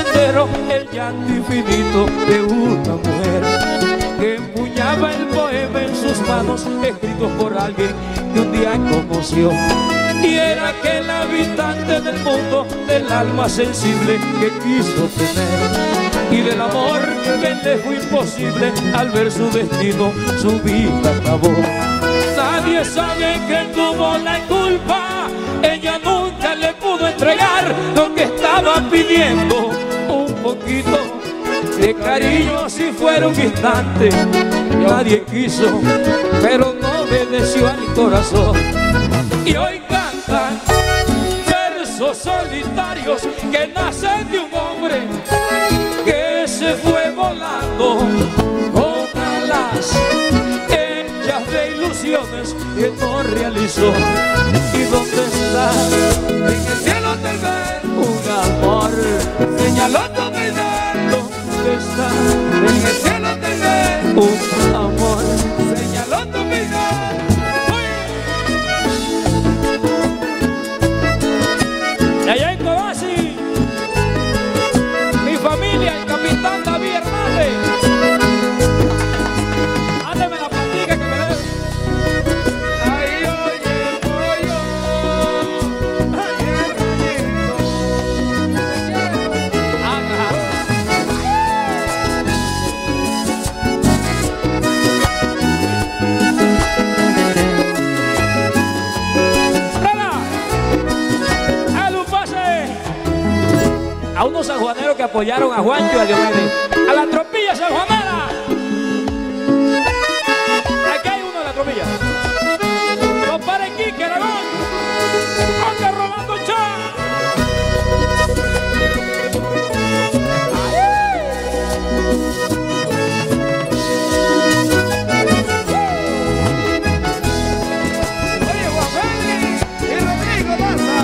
sendero el llanto infinito de una mujer que empuñaba el poema en sus manos, escritos por alguien que un día conoció. Y era aquel habitante del mundo, del alma sensible que quiso tener, y del amor que le fue imposible. Al ver su destino, su vida acabó. Nadie sabe que tuvo la culpa, ella nunca le pudo entregar lo que estaba pidiendo. Un poquito de cariño si fuera un instante, nadie quiso, pero no obedeció al corazón. Y hoy cantan versos solitarios que nacen de un hombre que se fue volando con alas hechas de ilusiones que no realizó. ¿Y dónde está? En el cielo tal vez un amor señaló tu vida. ¿Dónde está? En el cielo tal vez un amor señaló tu vida. Y allá en Cobasi, mi familia, el capitán David Hernández. Ándeme la platica que me dé. Ay, oye, pollo. Ayer, a unos sanjuaneros que apoyaron a Juancho y a Diomedes, a la tropilla sanjuanera. Aquí hay uno de la tropilla. Compadre Quique Aragón, anda robando chá. Oye, Guafeli y Rodrigo Daza.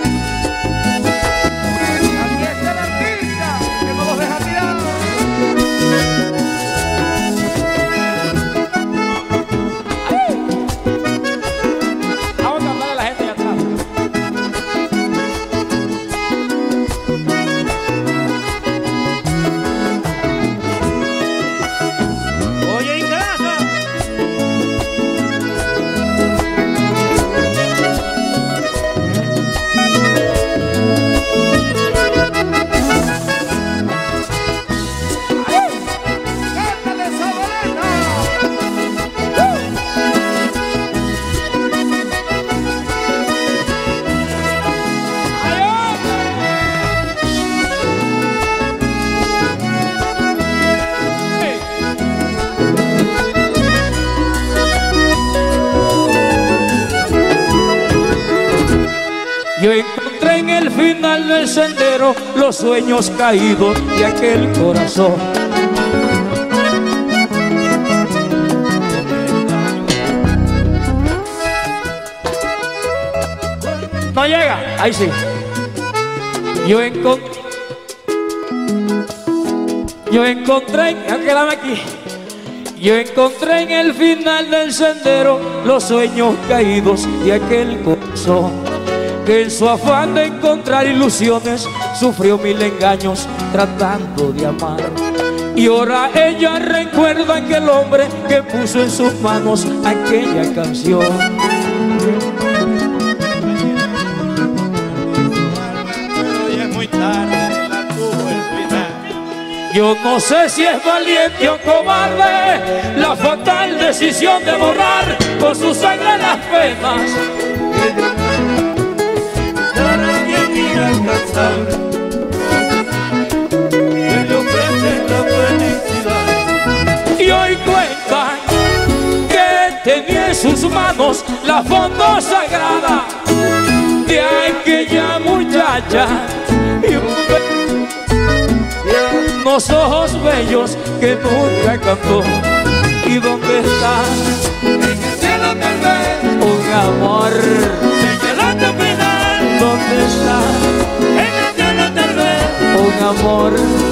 Yo encontré en el final del sendero los sueños caídos de aquel corazón. No llega, ahí sí. Yo encontré, quédame aquí. Yo encontré en el final del sendero los sueños caídos de aquel corazón, que en su afán de encontrar ilusiones sufrió mil engaños tratando de amar. Y ahora ella recuerda a aquel hombre que puso en sus manos aquella canción. Ya es muy tarde, la tuvo el final. Yo no sé si es valiente o cobarde la fatal decisión de borrar con su sangre las penas. Inalcanzable, que le ofrece la felicidad. Y hoy cuentan que tenía en sus manos la foto sagrada de aquella muchacha y unos ojos bellos que nunca cantó. ¿Y dónde está? En el cielo tal vez Un amor señaló tu final. ¿Dónde está? En el cielo tal vez Un amor